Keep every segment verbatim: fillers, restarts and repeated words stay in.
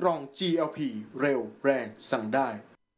ล่อง จี แอล พี เร็วแรงสั่งได้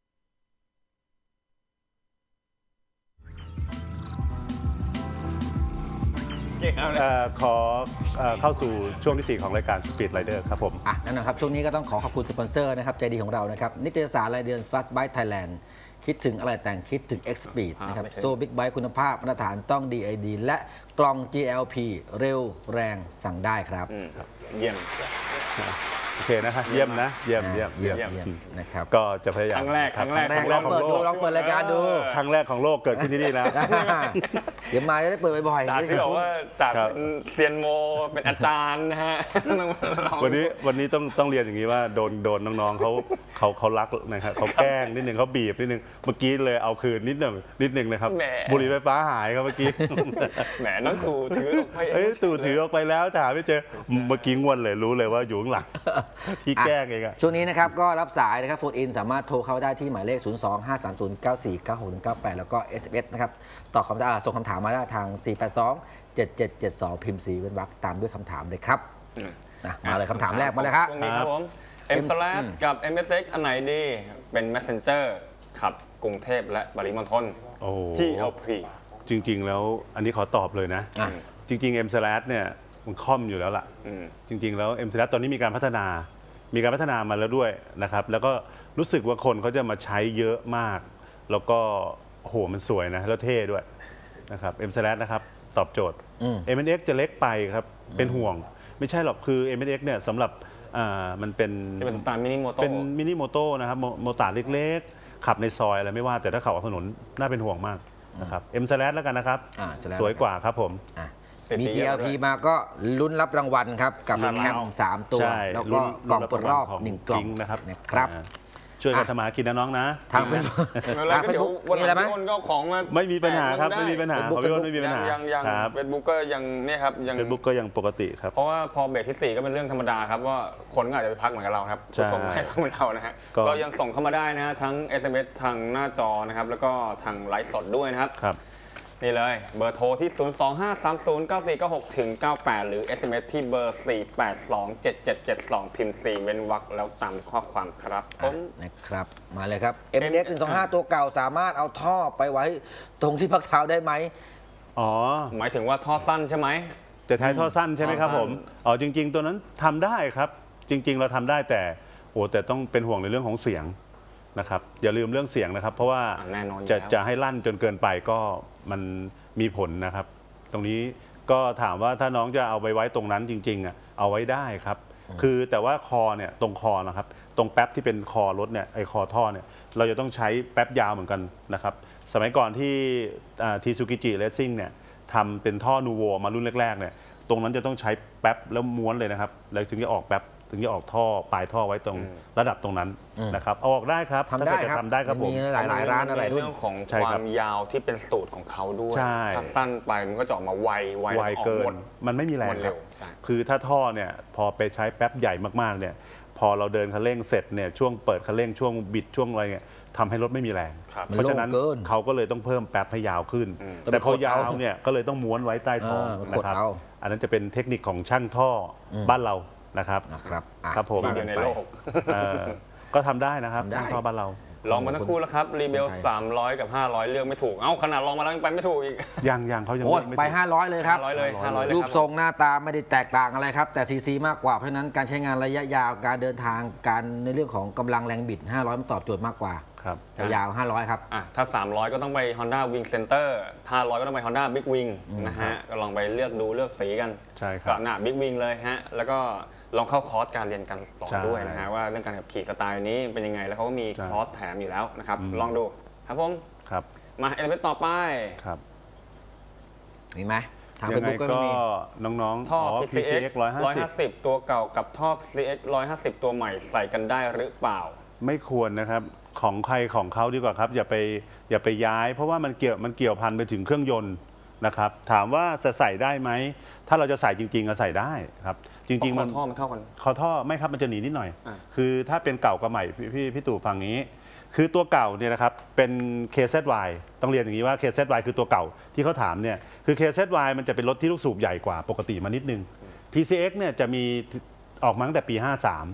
ขอเข้าสู่ช่วงที่สี่ของรายการ Speed Rider ครับผมอ่ะนั่นนะครับช่วงนี้ก็ต้องขอขอบคุณสปอนเซอร์นะครับใจดีของเรานะครับนิตยสารรายเดือน Fast Bike Thailand คิดถึงอะไรแต่งคิดถึง X-Speed นะครับโซ่บิ๊กไบค์คุณภาพมาตรฐานต้อง ดี ไอ ดี และกล่อง จี แอล พี เร็วแรงสั่งได้ครับเยี่ยมโอเคนะครับเยี่ยมนะเยี่ยมเยี่ยมเยี่ยมนะครับก็จะพยายามครั้งแรกครั้งแรกลองเปิดดูลองเปิดรายการดูครั้งแรกของโลกเกิดขึ้นที่นี่นะเดี๋ยวมาจะได้เปิดบ่อยๆจากที่บอกว่าจากเซียนโมเป็นอาจารย์นะฮะวันนี้วันนี้ต้องต้องเรียนอย่างนี้ว่าโดนโดนน้องๆเขาเขาเขารักนะครับเขาแกล้งนิดนึงเขาบีบนิดนึงเมื่อกี้เลยเอาคืนนิดนึงนิดนึงนะครับบุหรี่ไฟฟ้าหายครับเมื่อกี้แหมน้องตู่ถือออกไปเอ้ยตู่ถือออกไปแล้วจะหาไม่เจอเมื่อกี้งวนเลยรู้เลยว่าอยู่ข้างหลังที่แกล้งเองอะช่วงนี้นะครับก็รับสายนะครับโฟนอินสามารถโทรเข้าได้ที่หมายเลขศูนย์ สอง ห้า สาม ศูนย์ เก้า สี่ เก้า หก เก้า แปดแล้วก็ เอส เอ็ม เอส นะครับตอบคำถามส่งคำถามมาได้ทาง สี่ แปด สอง เจ็ด เจ็ด เจ็ด สอง พิมพ์สีเป็นวรรคตามด้วยคำถามเลยครับมาเลยคำถามแรกมาเลยครับครับผม M Slash กับ เอ็ม เอส เอ็กซ์ อันไหนดีเป็น Messenger ขับกรุงเทพและปริมณฑล จี แอล พีจริงๆแล้วอันนี้ขอตอบเลยนะจริงๆ M Slash เนี่ยมันค่อมอยู่แล้วล่ะจริงๆแล้ว M Slash ตอนนี้มีการพัฒนามีการพัฒนามาแล้วด้วยนะครับแล้วก็รู้สึกว่าคนเขาจะมาใช้เยอะมากแล้วก็โหมันสวยนะแล้วเท่ด้วยนะครับ M Slash นะครับตอบโจทย์ เอ็ม เอส เอ็กซ์ จะเล็กไปครับเป็นห่วงไม่ใช่หรอกคือ เอ็ม เอส เอ็กซ์ เนี่ยสำหรับอ่ามันเป็นเป็นสไตล์มินิโมโต้เป็นมินิโมโต้นะครับโมตาร์เล็กๆขับในซอยอะไรไม่ว่าแต่ถ้าขับออกถนนน่าเป็นห่วงมากนะครับ M Slash แล้วกันนะครับสวยกว่าครับผมมี จี แอล พี มาก็ลุ้นรับรางวัลครับกับแคมสามตัวแล้วก็กล่องเปิดรอบหนึ่งกล่องนะครับนะครับช่วยกันทำมากินนะน้องนะทางเป็นทางเป็นวันอะไรไหมก็ของมาไม่มีปัญหาครับไม่มีปัญหาของพี่อ้นไม่มีปัญหายังยังเฟซบุ๊กก็ยังเนี่ยครับยังเฟซบุ๊กก็ยังปกติครับเพราะว่าพอเบรกที่สี่ก็เป็นเรื่องธรรมดาครับว่าคนก็อาจจะไปพักเหมือนกับเราครับผู้ชมให้พักเหมือนเรานะฮะก็ยังส่งเข้ามาได้นะฮะทั้ง เอส เอ็ม เอส ทางหน้าจอนะครับแล้วก็ทางไลฟ์สดด้วยนะครับนี่เลยเบอร์โทรที่ ศูนย์ สอง ห้า สาม ศูนย์ เก้า สี่ เก้า หก ถึง เก้า แปด หรือ เอส เอ็ม เอส ที่เบอร์ สี่ แปด สอง เจ็ด เจ็ด เจ็ด สอง พิมพ์ สี่ เว้นวรรคแล้วตามข้อความครับผมนะครับมาเลยครับ เอ็ม เอส หนึ่ง สอง ห้า ตัวเก่าสามารถเอาท่อไปไว้ตรงที่พักเท้าได้ไหมอ๋อหมายถึงว่าท่อสั้นใช่ไหมจะใช้ท่อสั้นใช่ไหมครับผมอ๋อจริงๆตัวนั้นทำได้ครับจริงๆเราทำได้แต่โอ้แต่ต้องเป็นห่วงในเรื่องของเสียงนะครับอย่าลืมเรื่องเสียงนะครับเพราะว่าจะจะให้ลั่นจนเกินไปก็มันมีผลนะครับตรงนี้ก็ถามว่าถ้าน้องจะเอาไปไว้ตรงนั้นจริงๆอ่ะเอาไว้ได้ครับคือแต่ว่าคอเนี่ยตรงคอนะครับตรงแป๊บที่เป็นคอรถเนี่ยไอคอท่อเนี่ยเราจะต้องใช้แป๊บยาวเหมือนกันนะครับสมัยก่อนที่ทีซูกิจิเรซซิ่งเนี่ยทำเป็นท่อนูโวมารุ่นแรกๆเนี่ยตรงนั้นจะต้องใช้แป๊บแล้วม้วนเลยนะครับแล้วถึงจะออกแป๊บถึงจะออกท่อปลายท่อไว้ตรงระดับตรงนั้นนะครับเอาออกได้ครับทำได้ครับทำได้ครับผมมีหลายหลายร้านอะไรเรื่องของความยาวที่เป็นสูตรของเขาด้วยถ้าสั้นไปมันก็จะออกมาไวไวเกินมันไม่มีแรงครับคือถ้าท่อเนี่ยพอไปใช้แป๊บใหญ่มากๆเนี่ยพอเราเดินคันเร่งเสร็จเนี่ยช่วงเปิดคันเร่งช่วงบิดช่วงอะไรเนี่ยทำให้รถไม่มีแรงเพราะฉะนั้นเขาก็เลยต้องเพิ่มแป๊บให้ยาวขึ้นแต่พอยาวเนี่ยก็เลยต้องม้วนไว้ใต้ท้องนะครับอันนั้นจะเป็นเทคนิคของช่างท่อบ้านเรานะครับนะครับครับผมในโลกก็ทำได้นะครับท่อบ้านเราลองมาทั้งคู่แล้วครับรีเบลสามร้อยกับห้าร้อยเลือกไม่ถูกเอ้าขนาดลองมาแล้วยังไปไม่ถูกอีกยังยังเขายังไปห้าร้อยเลยครับห้าร้อยเลยห้าร้อยเลยรูปทรงหน้าตาไม่ได้แตกต่างอะไรครับแต่ซีซีมากกว่าเพราะฉะนั้นการใช้งานระยะยาวการเดินทางการในเรื่องของกำลังแรงบิดห้าร้อยมันตอบโจทย์มากกว่าครับยาวห้าร้อยครับถ้าสามร้อยก็ต้องไป Honda Wing Center ห้าร้อยก็ต้องไป Honda Big Wing นะฮะก็ลองไปเลือกดูเลือกสีกันใช่ครับก็หน้า Big Wing เลยฮะแล้วก็ลองเข้าคอร์สการเรียนกันต่อด้วยนะฮะว่าเรื่องการขับขี่สไตล์นี้เป็นยังไงแล้วเขาก็มีคอร์สแถมอยู่แล้วนะครับลองดูครับผมครับมาเอลิเมนต์ต่อไปครับมีไหมทางเฟซบุ๊กก็มีน้องๆท่อ พี ซี เอ็กซ์ หนึ่งร้อยห้าสิบตัวเก่ากับท่อ พี ซี เอ็กซ์ หนึ่งร้อยห้าสิบตัวใหม่ใส่กันได้หรือเปล่าไม่ควรนะครับของใครของเขาดีกว่าครับอย่าไปอย่าไปย้ายเพราะว่ามันเกี่ยวมันเกี่ยวพันไปถึงเครื่องยนต์นะครับถามว่าจะใส่ได้ไหมถ้าเราจะใส่จริงๆก็ใส่ได้ครับจริงๆมันท่อมันเท่ากันคอท่อไม่ครับมันจะหนีนิดหน่อยคือถ้าเป็นเก่ากับใหม่พี่พี่ตู่ฟังนี้คือตัวเก่าเนี่ยนะครับเป็น เค แซด วาย ต้องเรียนอย่างนี้ว่า เค แซด วาย คือตัวเก่าที่เขาถามเนี่ยคือ เค แซด วาย มันจะเป็นรถที่ลูกสูบใหญ่กว่าปกติมานิดนึง พี ซี เอ็กซ์ เนี่ยจะมีออกมาตั้งแต่ปีห้าสาม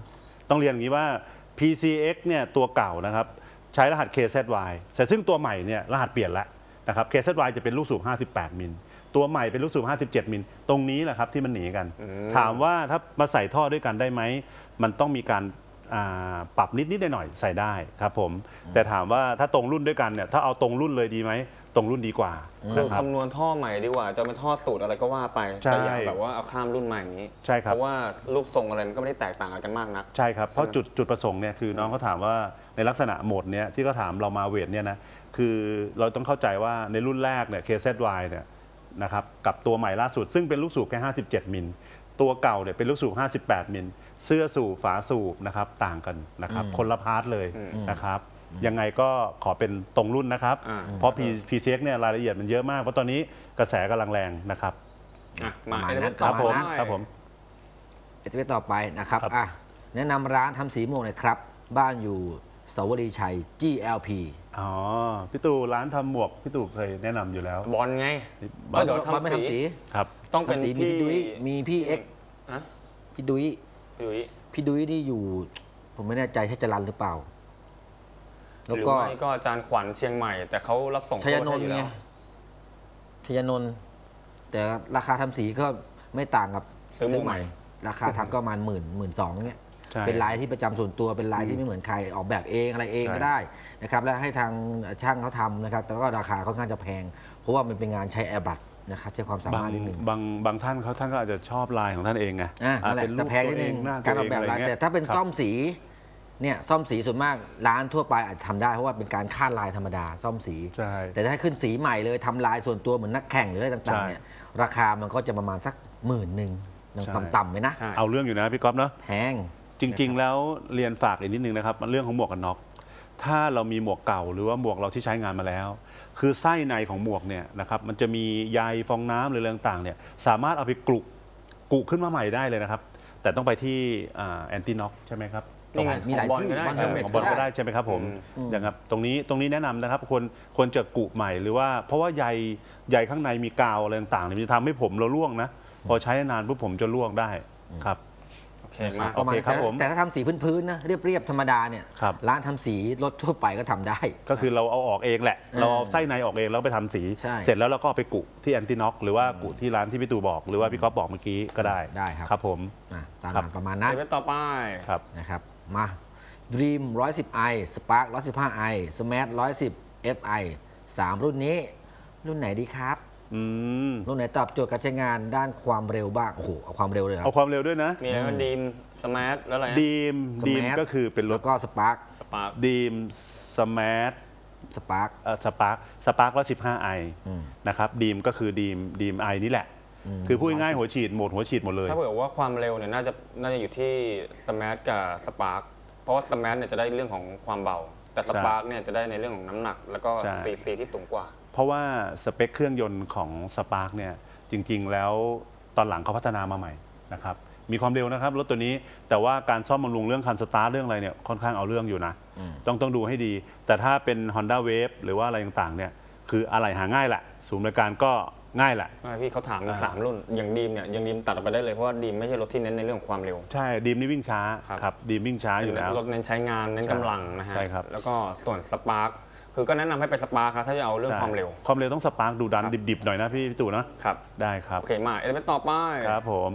ต้องเรียนอย่างนี้ว่า พี ซี เอ็กซ์ เนี่ยตัวเก่านะครับใช้รหัส เค แซด วาย แต่ซึ่งตัวใหม่เนี่ยรหัสเปลี่ยนแล้วนะครับ เค แซด วาย จะเป็นลูกสูบห้าสิบแปดมิลตัวใหม่เป็นลูกสูบห้าสิบเจ็ดมิลตรงนี้แหละครับที่มันหนีกันถามว่าถ้ามาใส่ท่อด้วยกันได้ไหมมันต้องมีการปรับนิดนิดหน่อยๆใส่ได้ครับผมแต่ถามว่าถ้าตรงรุ่นด้วยกันเนี่ยถ้าเอาตรงรุ่นเลยดีไหมตรงรุ่นดีกว่าคือคำนวณท่อใหม่ดีกว่าจะเป็นท่อสูตรอะไรก็ว่าไปแต่อย่าแบบว่าเอาข้ามรุ่นใหม่อย่างนี้ใช่ครับเพราะว่ารูปทรงอะไรมันก็ไม่ได้แตกต่างกันมากนักใช่ครับเพราะจุดจุดประสงค์เนี่ยคือน้องเขาถามว่าในลักษณะโหมดเนี้ยที่เขาถามเรามาเวทเนี่ยนะคือเราต้องเข้าใจว่าในรุ่นแรกเนี่ย เค แซด วาย เนี่ยนะครับกับตัวใหม่ล่าสุดซึ่งเป็นลูกสูบแค่ห้าสิบเจ็ดมิลตัวเก่าเนี่ยเป็นลูกสูบห้าสิบแปดมิลเสื้อสูบฝาสูบนะครับต่างกันนะครับคนละพาร์ทเลยนะครับยังไงก็ขอเป็นตรงรุ่นนะครับเพราะ พี ซี เอ็กซ์ เนี่ยรายละเอียดมันเยอะมากเพราะตอนนี้กระแสกำลังแรงนะครับมาเอสครับผมครับผมเอส เอ ต่อไปนะครับอ่ะแนะนำร้านทำสีม่วงหน่อยครับบ้านอยู่สาวรีชัย จี แอล พีอ๋อพี่ตู่ร้านทำหมวกพี่ตู่เคยแนะนำอยู่แล้วบอลไงบอลไม่ทำสีครับต้องเป็นพี่ดุ้ยมีพี่เอ็กพี่ดุ้ยพี่ดุ้ยนี่อยู่ผมไม่แน่ใจให้จรัญหรือเปล่าแล้วก็ก็อาจารย์ขวัญเชียงใหม่แต่เขารับส่งชัยนนท์ไงชัยนนท์แต่ราคาทำสีก็ไม่ต่างกับซื้อใหม่ราคาทำก็ประมาณหมื่นหมื่นสองเนี่ยเป็นลายที่ประจำส่วนตัวเป็นลายที่ไม่เหมือนใครออกแบบเองอะไรเองก็ได้นะครับแล้วให้ทางช่างเขาทำนะครับแต่ก็ราคาค่อนข้างจะแพงเพราะว่ามันเป็นงานใช้แอร์บัตนะครับใช้ความสามารถนิดนึงบางบางท่านเขาท่านก็อาจจะชอบลายของท่านเองไงเป็นแต่แพงนิดนึงการออกแบบลายแต่ถ้าเป็นซ่อมสีเนี่ยซ่อมสีส่วนมากร้านทั่วไปอาจจะทำได้เพราะว่าเป็นการคาดลายธรรมดาซ่อมสีแต่ถ้าขึ้นสีใหม่เลยทำลายส่วนตัวเหมือนนักแข่งหรืออะไรต่างๆเนี่ยราคามันก็จะประมาณสักหมื่นหนึ่งต่ำๆไหมนะเอาเรื่องอยู่นะพี่ก๊อฟเนาะแพงจริงๆแล้วเรียนฝากอีกนิดนึงนะครับเรื่องของหมวกกันน็อกถ้าเรามีหมวกเก่าหรือว่าหมวกเราที่ใช้งานมาแล้วคือไส้ในของหมวกเนี่ยนะครับมันจะมีใยฟองน้ำหรืออะไรต่างๆเนี่ยสามารถเอาไปกลุกุขึ้นมาใหม่ได้เลยนะครับแต่ต้องไปที่แอนตี้น็อกใช่ไหมครับมีหลายที่ของบอลก็ได้ใช่ไหมครับผมอย่างครับตรงนี้ตรงนี้แนะนำนะครับควรควรจะกุใหม่หรือว่าเพราะว่าใยใยข้างในมีกาวอะไรต่างๆมันจะทำให้ผมเราล่วงนะพอใช้นานปุ๊บผมจะล่วงได้ครับโอเคมาโอเคครับผมแต่ถ้าทำสีพื้นๆนะเรียบๆธรรมดาเนี่ยร้านทำสีรถทั่วไปก็ทำได้ก็คือเราเอาออกเองแหละเราเอาไส้ในออกเองแล้วไปทำสีเสร็จแล้วเราก็ไปกุที่แอนติน็อกหรือว่ากุที่ร้านที่พี่ตู่บอกหรือว่าพี่ก๊อฟบอกเมื่อกี้ก็ได้ได้ครับครับผมตามประมาณนั้นเดี๋ยวต่อไปครับนะครับมา Dream หนึ่งร้อยสิบ ไอ Spark หนึ่งร้อยสิบห้า ไอ Smash หนึ่งร้อยสิบ เอฟ ไอ สามรุ่นนี้รุ่นไหนดีครับรุ่นไหนตอบโจทย์การใช้งานด้านความเร็วบ้างโอ้โหเอาความเร็วเลยเอาความเร็วด้วยนะมีอะไรก็ดีมสมาร์ทแล้วอะไรดีมดีมก็คือเป็นรถก็สปาร์คดีมสมาร์ทสปาร์คเอ่อสปาร์คสปาร์คร้อยสิบห้าไอนะครับดีมก็คือดีมดีมไอนี่แหละคือพูดง่ายหัวฉีดหมดหัวฉีดหมดเลยถ้าบอกว่าความเร็วเนี่ยน่าจะน่าจะอยู่ที่สมาร์ทกับสปาร์คเพราะว่าสมาร์ทเนี่ยจะได้เรื่องของความเบาแต่สปาร์คเนี่ยจะได้ในเรื่องของน้ำหนักแล้วก็ซีซีที่สูงกว่าเพราะว่าสเปคเครื่องยนต์ของ Spark เนี่ยจริงๆแล้วตอนหลังเขาพัฒนามาใหม่นะครับมีความเร็วนะครับรถตัวนี้แต่ว่าการซ่อมบำรุงเรื่องคันสตาร์ทเรื่องอะไรเนี่ยค่อนข้างเอาเรื่องอยู่นะต้องต้องดูให้ดีแต่ถ้าเป็น Honda Wave หรือว่าอะไรต่างๆเนี่ยคืออะไรหาง่ายแหละศูนย์บริการก็ง่ายแหละพี่เขาถามสามรุ่นอย่างดีมเนี่ยอย่างดีมตัดออกไปได้เลยเพราะว่าดีมไม่ใช่รถที่เน้นในเรื่องความเร็วใช่ดีมนี่วิ่งช้าครับดีมวิ่งช้าอยู่แล้วรถเน้นใช้งานเน้นกำลังนะฮะใช่ครับแล้วก็ส่วนสปาร์คคือก็แนะนำให้ไปสปาร์คครับถ้าจะเอาเรื่องความเร็วความเร็วต้องสปาร์คดูดันดิบๆหน่อยนะพี่ตู่นะครับได้ครับโอเคมาเอสเอสต่อไปครับผม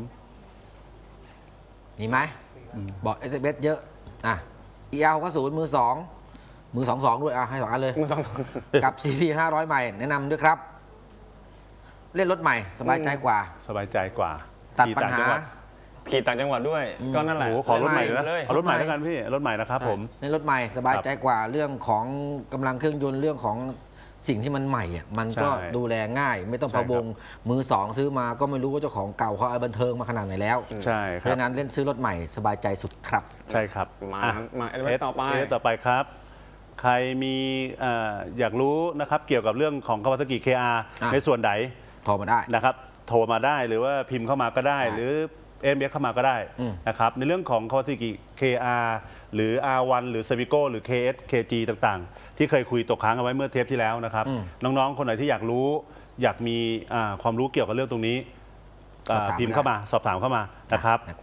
มีไหมบอกเอสเอสเยอะอ่ะอีเอลก็ศูนย์มือสองมือสองสองด้วยอ่ะให้สองอันเลยมือสองสองกับ ซี พี ห้าร้อยใหม่แนะนำด้วยครับเล่นรถใหม่สบายใจกว่าสบายใจกว่าตัดปัญหาขี่ต่างจังหวัดด้วยก็นั่นแหละขอรถใหม่เลยเอารถใหม่แล้วกันพี่รถใหม่นะครับผมในรถใหม่สบายใจกว่าเรื่องของกำลังเครื่องยนต์เรื่องของสิ่งที่มันใหม่อ่ะมันก็ดูแลง่ายไม่ต้องพะวงมือสองซื้อมาก็ไม่รู้ว่าเจ้าของเก่าเขาเอาบันเทิงมาขนาดไหนแล้วใช่เพราะฉะนั้นเล่นซื้อรถใหม่สบายใจสุดครับใช่ครับมามาเอสต่อไปเอสต่อไปครับใครมีอยากรู้นะครับเกี่ยวกับเรื่องของ Kawasaki เค อาร์ ในส่วนไหนโทรมาได้นะครับโทรมาได้หรือว่าพิมพ์เข้ามาก็ได้หรือเอ็มเอสเข้ามาก็ได้นะครับในเรื่องของ Kawasaki เค อาร์ หรือ อาร์ วัน หรือ Sevico หรือ เค เอส เค จี ต่างๆที่เคยคุยตกค้างเอาไว้เมื่อเทปที่แล้วนะครับน้องๆคนไหนที่อยากรู้อยากมีความรู้เกี่ยวกับเรื่องตรงนี้พิมพ์เข้ามาสอบถามเข้ามานะครับ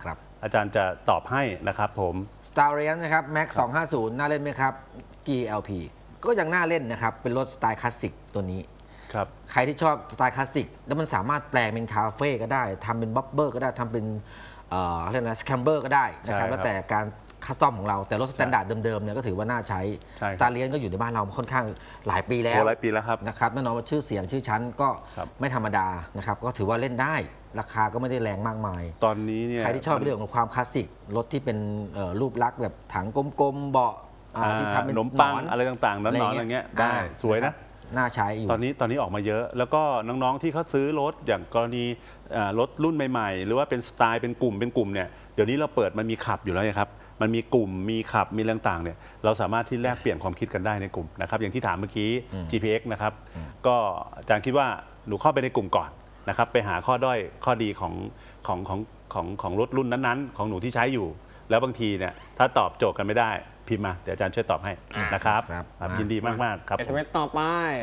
อาจารย์จะตอบให้นะครับผม Starion นะครับ Max สองห้าศูนย์น่าเล่นไหมครับ จี แอล พี ก็ยังน่าเล่นนะครับเป็นรถสไตล์คลาสสิกตัวนี้ครับใครที่ชอบสไตล์คลาสสิกแล้วมันสามารถแปลงเป็นคาเฟ่ก็ได้ทำเป็นบับเบอร์ก็ได้ทำเป็นเอ่ออะไรนะสแคมเบอร์ก็ได้นะครับแล้วแต่การคัสตอมของเราแต่รถสแตนดาร์ดเดิมๆเนี่ยก็ถือว่าน่าใช้สตาร์เลียนก็อยู่ในบ้านเราค่อนข้างหลายปีแล้วหลายปีแล้วครับนะครับแน่นอนว่าชื่อเสียงชื่อชั้นก็ไม่ธรรมดานะครับก็ถือว่าเล่นได้ราคาก็ไม่ได้แรงมากมายตอนนี้เนี่ยใครที่ชอบเรื่องของความคลาสสิกรถที่เป็นรูปลักษณ์แบบถังกลมๆเบาะที่ทำเป็นขนมปังอะไรต่างๆนอนๆอะไรเงี้ยได้สวยนะน่าใช้อยู่ตอนนี้ตอนนี้ออกมาเยอะแล้วก็น้องๆที่เขาซื้อรถอย่างกรณีรถรุ่นใหม่ๆหรือว่าเป็นสไตล์เป็นกลุ่มเป็นกลุ่มเนี่ยเดี๋ยวนี้เราเปิดมันมีขับอยู่แล้วครับมันมีกลุ่มมีขับมีเรื่องต่างเนี่ยเราสามารถที่แลกเปลี่ยนความคิดกันได้ในกลุ่มนะครับอย่างที่ถามเมื่อกี้ จี พี เอ็กซ์ นะครับก็อาจารย์คิดว่าหนูเข้าไปในกลุ่มก่อนนะครับไปหาข้อด้อยข้อดีของของของของของรถรุ่นนั้นๆของหนูที่ใช้อยู่แล้วบางทีเนี่ยถ้าตอบโจทย์กันไม่ได้พิมพ์มาเดี๋ยวอาจารย์ช่วยตอบให้นะครับยินดีมากๆครับเอส เอ็ม เอส ต่อไป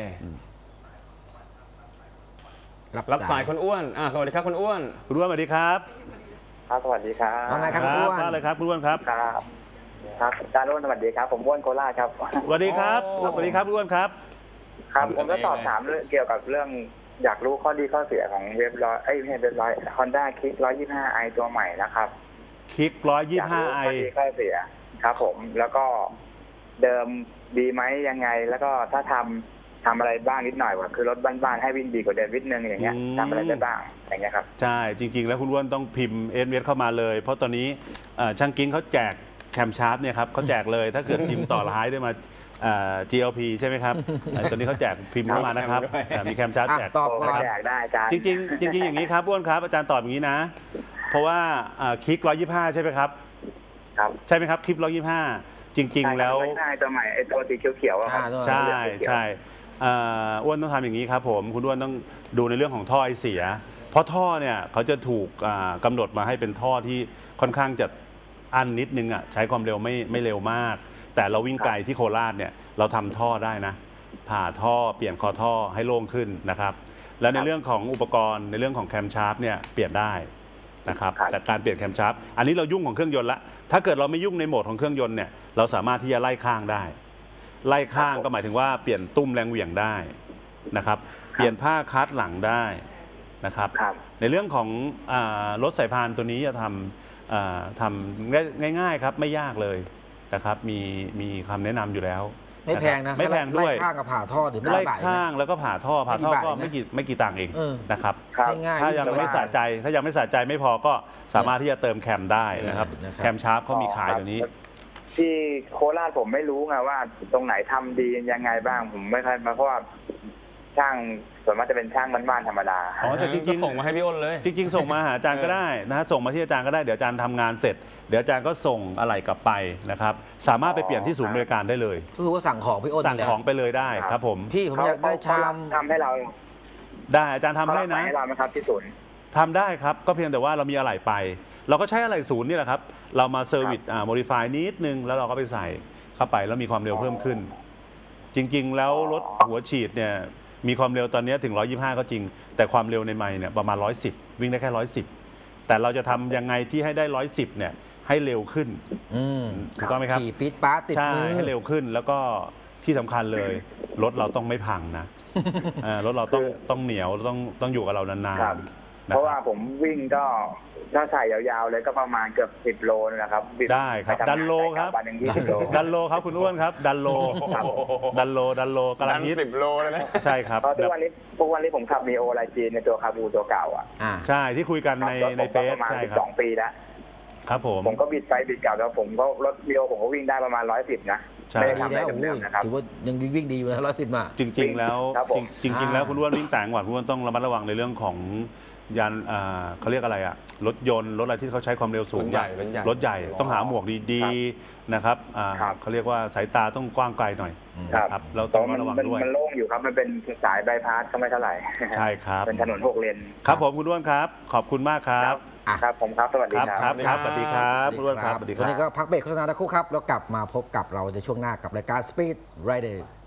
รับสายคุณอ้วนสวัสดีครับคุณอ้วนคุณอ้วนสวัสดีครับครับสวัสดีครับว่าไงครับคุณอ้วนอะไรครับคุณอ้วนครับครับครับอาจารย์อ้วนสวัสดีครับผมอ้วนโคราชครับสวัสดีครับสวัสดีครับคุณอ้วนครับครับผมก็สอบถามเกี่ยวกับเรื่องอยากรู้ข้อดีข้อเสียของเว็บร้อยเอ้ยไม่ใช่เว็บร้อยฮอนด้าคลิกร้อยยี่สิบห้าไอตัวใหม่นะครับคลิกร้อยยี่สิบห้าไอข้อดีข้อเสียครับผมแล้วก็เดิมดีไหมยังไงแล้วก็ถ้าทำทำอะไรบ้างนิดหน่อยว่าคือรถบ้านๆให้วิ่งดีกว่าเดิมนิดนึงอย่างเงี้ยทำอะไรได้บ้างอย่างเงี้ยครับใช่จริงๆแล้วคุณอ้วนต้องพิมพ์เอ็นเวสเข้ามาเลยเพราะตอนนี้ช่างกิ้งเขาแจกแคมชาร์ปเนี่ยครับเขาแจกเลยถ้าเกิดพิมพ์ต่อท้ายด้วยมา จี แอล พี ใช่ไหมครับตอนนี้เขาแจกพิมพ์เข้ามานะครับมีแคมชาร์ปแจกตอบก่อนจริงๆจริงๆอย่างนี้ครับอ้วนครับอาจารย์ตอบอย่างนี้นะเพราะว่าคลิกร้อยยี่สิบห้าใช่ไหมครับใช่ไหมครับคลิปร้อยยี่สิบห้าจริงๆแล้วใช่ตัวใหม่ไอ้ตัวสีเขียวๆครับใช่ใช่อ้วนต้องทำอย่างนี้ครับผมคุณอ้วนต้องดูในเรื่องของท่อไอเสียเพราะท่อเนี่ยเขาจะถูกกำหนดมาให้เป็นท่อที่ค่อนข้างจะอันนิดนึงอ่ะใช้ความเร็วไม่ไม่เร็วมากแต่เราวิ่งไกลที่โคราชเนี่ยเราทำท่อได้นะผ่าท่อเปลี่ยนคอท่อให้โล่งขึ้นนะครับแล้วในเรื่องของอุปกรณ์ในเรื่องของแคมชาร์ปเนี่ยเปลี่ยนได้นะครับแต่การเปลี่ยนแคมชาร์ปอันนี้เรายุ่งของเครื่องยนต์ละถ้าเกิดเราไม่ยุ่งในโหมดของเครื่องยนต์เนี่ยเราสามารถที่จะไล่ข้างได้ไล่ข้างก็หมายถึงว่าเปลี่ยนตุ้มแรงเหวี่ยงได้นะครับเปลี่ยนผ้าคัสหลังได้นะครับในเรื่องของรถสายพานตัวนี้จะทำทำง่ายๆครับไม่ยากเลยนะครับมีมีคำแนะนำอยู่แล้วไม่แพงนะไม่แพงด้วยไล่ข้างกับผ่าท่อหรือไม่ไล่ข้างแล้วก็ผ่าท่อผ่าท่อก็ไม่กี่ไม่กี่ตังค์เองนะครับถ้ายังไม่สะใจถ้ายังไม่สะใจไม่พอก็สามารถที่จะเติมแคมได้นะครับแคมชาร์ปเขามีขายตัวนี้ที่โคราชผมไม่รู้ไงว่าตรงไหนทำดียังไงบ้างผมไม่เคยมาเพราะว่าช่างส่วนมากจะเป็นช่างบ้านๆธรรมดาอ๋อแต่จริงๆส่งมาให้พี่อ้นเลยจริงๆส่งมาหาอาจารย์ก็ได้นะฮะส่งมาที่อาจารย์ก็ได้เดี๋ยวอาจารย์ทำงานเสร็จเดี๋ยวอาจารย์ก็ส่งอะไรกลับไปนะครับสามารถไปเปลี่ยนที่ศูนย์บริการได้เลยก็คือว่าสั่งของพี่อ้นสั่งของไปเลยได้ครับผมพี่ผมอยากได้ชามทำให้เราได้อาจารย์ทำให้นะให้เราไหมครับที่ศูนย์ทำได้ครับก็เพียงแต่ว่าเรามีอะไรไปเราก็ใช้อะไรศูนย์นี่แหละครับเรามาเซอร์วิสอ่าโมดิฟายนิดนึงแล้วเราก็ไปใส่เข้าไปแล้วมีความเร็วเพิ่มขึ้นจริงๆแล้วรถหัวฉีดเนี่ยมีความเร็วตอนนี้ถึงหนึ่งร้อยยี่สิบห้าก็จริงแต่ความเร็วในไมล์เนี่ยประมาณหนึ่งร้อยสิบวิ่งได้แค่หนึ่งร้อยสิบแต่เราจะทำยังไงที่ให้ได้หนึ่งร้อยสิบเนี่ยให้เร็วขึ้นถูกต้องไหมครับขี่ปี๊ดป๊าติดมือใช่ให้เร็วขึ้นแล้วก็ที่สำคัญเลยรถเราต้องไม่พังนะรถเราต้องต้องเหนียวต้องต้องอยู่กับเรานานๆเพราะว่าผมวิ่งก็ถ้าใส่ยาวๆเลยก็ประมาณเกือบสิบโลนะครับได้ครับดันโลครับดันโลครับคุณอ้วนครับดันโลดันโลดันโลกำลังฮิตสิบโลเลยนะใช่ครับทุกวันนี้ทุกวันนี้ผมขับมีโอไลจีในตัวคาบูตัวเก่าอ่ะใช่ที่คุยกันในในเฟซใช่ครับสองปีแล้วครับผมผมก็บิดไปบิดกลับแล้วผมก็รถมีโอผมก็วิ่งได้ประมาณร้อยสิบนะไม่ได้ทำอะไรเดิมๆนะครับถือว่ายังวิ่งดีอยู่นะร้อยสิบมาจริงๆแล้วจริงๆแล้วคุณอ้วนวิ่งต่างจังหวัดคุณอ้วนต้องระมัดระวังในเรื่องของยานเขาเรียกอะไรอะรถยนต์รถอะไรที่เขาใช้ความเร็วสูงใหญ่รถใหญ่ต้องหาหมวกดีๆนะครับเขาเรียกว่าสายตาต้องกว้างไกลหน่อยครับเราต้องระวังด้วยมันโล่งอยู่ครับมันเป็นสายใบพัดก็ไม่เท่าไหร่ใช่ครับเป็นถนนหกเลนครับผมคุณอ้วนครับขอบคุณมากครับครับผมครับสวัสดีครับครับครับสวัสดีครับคุณอ้วนครับสวัสดีครับวันนี้ก็พักเบรกโฆษณาสักครู่ครับแล้วกลับมาพบกับเราในช่วงหน้ากับรายการ Speed Rider